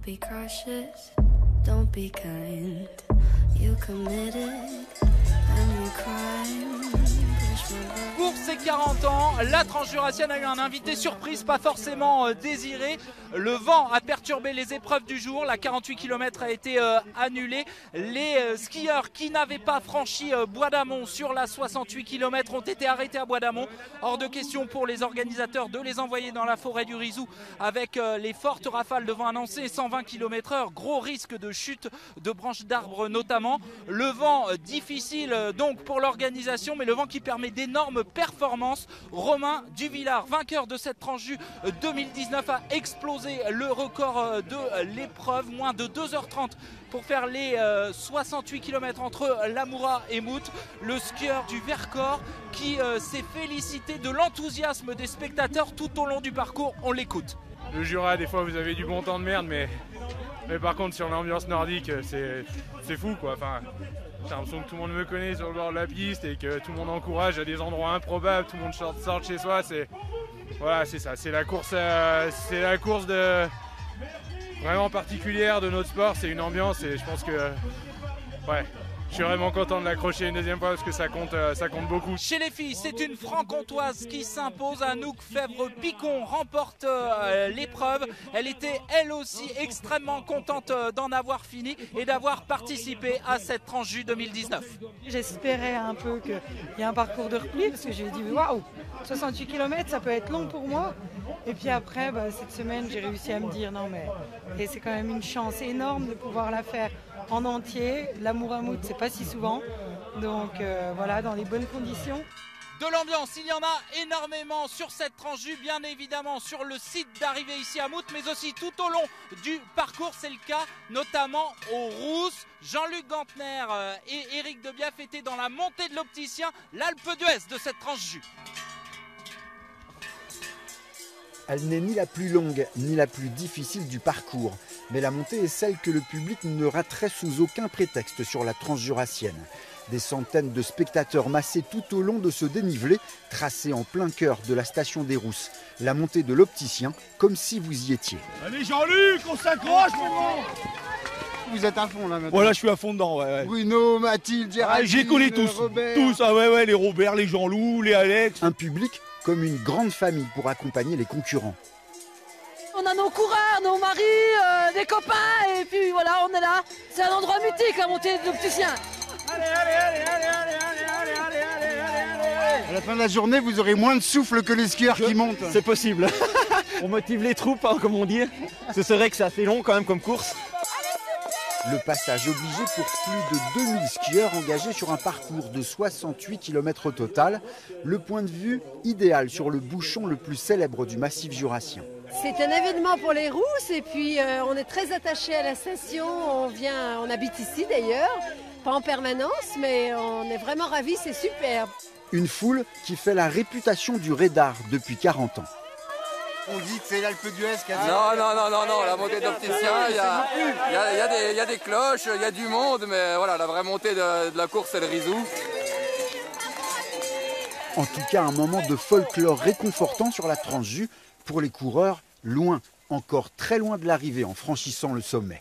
be cautious, don't be kind. You committed a new crime. Pour ses 40 ans, la Transjurassienne a eu un invité surprise, pas forcément désiré. Le vent a perturbé les épreuves du jour, la 48 km a été annulée. Les skieurs qui n'avaient pas franchi Bois d'Amont sur la 68 km ont été arrêtés à Bois d'Amont. Hors de question pour les organisateurs de les envoyer dans la forêt du Rizou avec les fortes rafales de vent annoncées, 120 km/h, gros risque de chute de branches d'arbres notamment. Le vent difficile donc pour l'organisation, mais le vent qui permet d'énormes performances. Romain Duvillard, vainqueur de cette Transju 2019, a explosé le record de l'épreuve, moins de 2h30 pour faire les 68 km entre Lamoura et Mout. Le skieur du Vercors qui s'est félicité de l'enthousiasme des spectateurs tout au long du parcours. On l'écoute. Le Jura, des fois vous avez du bon temps de merde, mais par contre sur l'ambiance nordique, c'est fou quoi. Enfin, j'ai l'impression que tout le monde me connaît sur le bord de la piste et que tout le monde encourage à des endroits improbables, tout le monde sort de chez soi. Voilà, c'est ça, c'est la course de vraiment particulière de notre sport, c'est une ambiance et je pense que ouais, je suis vraiment content de l'accrocher une deuxième fois parce que ça compte beaucoup. Chez les filles, c'est une franc-comtoise qui s'impose. Anouk Fèvre-Picon remporte l'épreuve. Elle était elle aussi extrêmement contente d'en avoir fini et d'avoir participé à cette Transju 2019. J'espérais un peu qu'il y ait un parcours de repli parce que j'ai dit waouh, 68 km ça peut être long pour moi. Et puis après, cette semaine, j'ai réussi à me dire non mais et c'est quand même une chance énorme de pouvoir la faire en entier. L'amour à Mout, c'est pas si souvent. Donc voilà, dans les bonnes conditions. De l'ambiance, il y en a énormément sur cette Transju, bien évidemment sur le site d'arrivée ici à Mout, mais aussi tout au long du parcours. C'est le cas notamment aux Rousses. Jean-Luc Gantner et Éric Debiaf étaient dans la montée de l'Opticien, l'Alpe d'Huez de cette Transju. Elle n'est ni la plus longue ni la plus difficile du parcours, mais la montée est celle que le public ne raterait sous aucun prétexte sur la Transjurassienne. Des centaines de spectateurs massés tout au long de ce dénivelé, tracé en plein cœur de la station des Rousses. La montée de l'Opticien, comme si vous y étiez. Allez Jean-Luc, on s'accroche maintenant. Vous êtes à fond là maintenant. Voilà, je suis à fond dedans, ouais. Bruno, Mathilde, Géraldine, j'ai collé tous, Robert. tous, ouais, les Robert, les Jean-Loup, les Alex. Un public comme une grande famille pour accompagner les concurrents. On a nos coureurs, nos maris, des copains, et puis voilà, on est là. C'est un endroit mythique, la montée de l'Opticien. Allez. À la fin de la journée, vous aurez moins de souffle que les skieurs qui montent. C'est possible. On motive les troupes, hein, comme on dit. C'est vrai que c'est assez long quand même comme course. Le passage obligé pour plus de 2000 skieurs engagés sur un parcours de 68 km au total. Le point de vue idéal sur le bouchon le plus célèbre du massif jurassien. C'est un événement pour les Rousses et puis on est très attachés à la station. On habite ici d'ailleurs, pas en permanence, mais on est vraiment ravis, c'est superbe. Une foule qui fait la réputation du radar depuis 40 ans. On dit que c'est l'Alpe d'Huez qui a dit... Non, la montée d'Opticien, il y a des cloches, il y a du monde, mais voilà, la vraie montée de la course, c'est le Rizou. En tout cas, un moment de folklore réconfortant sur la Transju pour les coureurs, loin, encore très loin de l'arrivée en franchissant le sommet.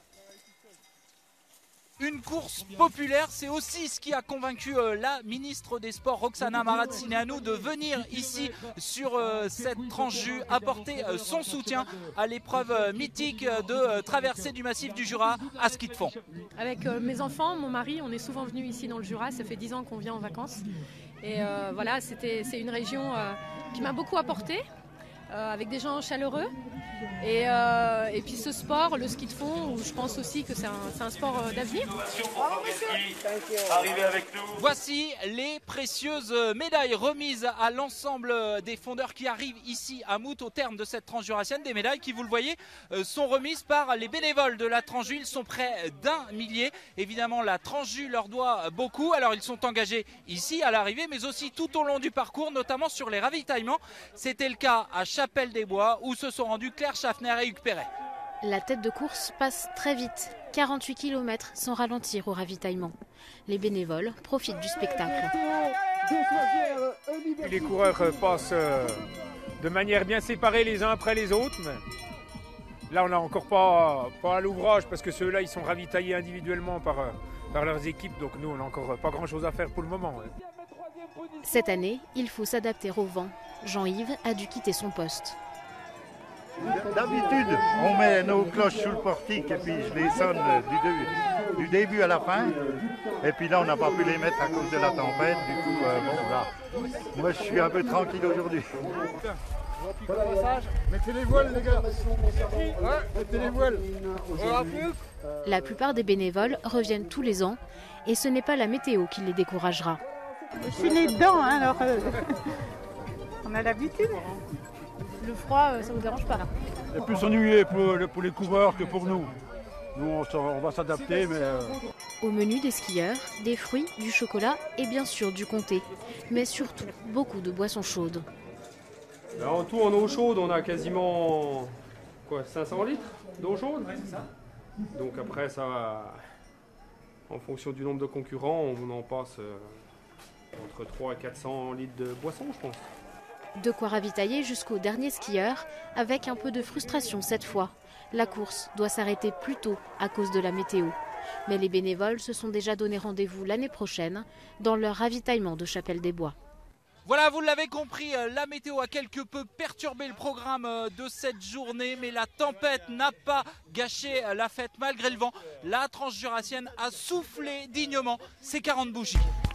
Une course populaire, c'est aussi ce qui a convaincu la ministre des Sports, Roxana Maracineanu, de venir ici sur cette Transju, apporter son soutien à l'épreuve mythique de traversée du massif du Jura à ski de fond. Avec mes enfants, mon mari, on est souvent venus ici dans le Jura, ça fait 10 ans qu'on vient en vacances. Et voilà, c'est une région qui m'a beaucoup apporté, avec des gens chaleureux. Et puis ce sport, le ski de fond, où je pense aussi que c'est un sport d'avenir. Arrivez avec nous. Voici les précieuses médailles remises à l'ensemble des fondeurs qui arrivent ici à Mout au terme de cette Transjurassienne. Des médailles qui, vous le voyez, sont remises par les bénévoles de la Transju. Ils sont près d'1 millier. Évidemment, la Transju leur doit beaucoup. Alors, ils sont engagés ici à l'arrivée, mais aussi tout au long du parcours, notamment sur les ravitaillements. C'était le cas à Chapelle-des-Bois, où se sont rendus Claire Schaffner et Hugues Perret. La tête de course passe très vite, 48 km sans ralentir au ravitaillement. Les bénévoles profitent du spectacle. Les coureurs passent de manière bien séparée les uns après les autres. Là, on n'a encore pas à l'ouvrage parce que ceux-là, ils sont ravitaillés individuellement par leurs équipes. Donc nous, on n'a encore pas grand-chose à faire pour le moment. Ouais. Cette année, il faut s'adapter au vent. Jean-Yves a dû quitter son poste. D'habitude, on met nos cloches sous le portique et puis je les sonne du début à la fin. Et puis là, on n'a pas pu les mettre à cause de la tempête. Du coup, bon, là, moi, je suis un peu tranquille aujourd'hui. Mettez les voiles, les gars. Ouais, mettez les voiles. La plupart des bénévoles reviennent tous les ans et ce n'est pas la météo qui les découragera. Je suis née dedans, hein, alors on a l'habitude. Le froid, ça ne vous dérange pas là? C'est plus ennuyé pour les coureurs que pour nous. Nous, on va s'adapter, mais... Au menu des skieurs, des fruits, du chocolat et bien sûr du comté. Mais surtout, beaucoup de boissons chaudes. Alors, en tout, en eau chaude, on a quasiment 500 litres d'eau chaude. Ouais, c'est ça. Donc après, ça va... En fonction du nombre de concurrents, on en passe entre 300 et 400 litres de boissons, je pense. De quoi ravitailler jusqu'au dernier skieur, avec un peu de frustration cette fois. La course doit s'arrêter plus tôt à cause de la météo. Mais les bénévoles se sont déjà donné rendez-vous l'année prochaine dans leur ravitaillement de Chapelle-des-Bois. Voilà, vous l'avez compris, la météo a quelque peu perturbé le programme de cette journée, mais la tempête n'a pas gâché la fête malgré le vent. La Transjurassienne a soufflé dignement ses 40 bougies.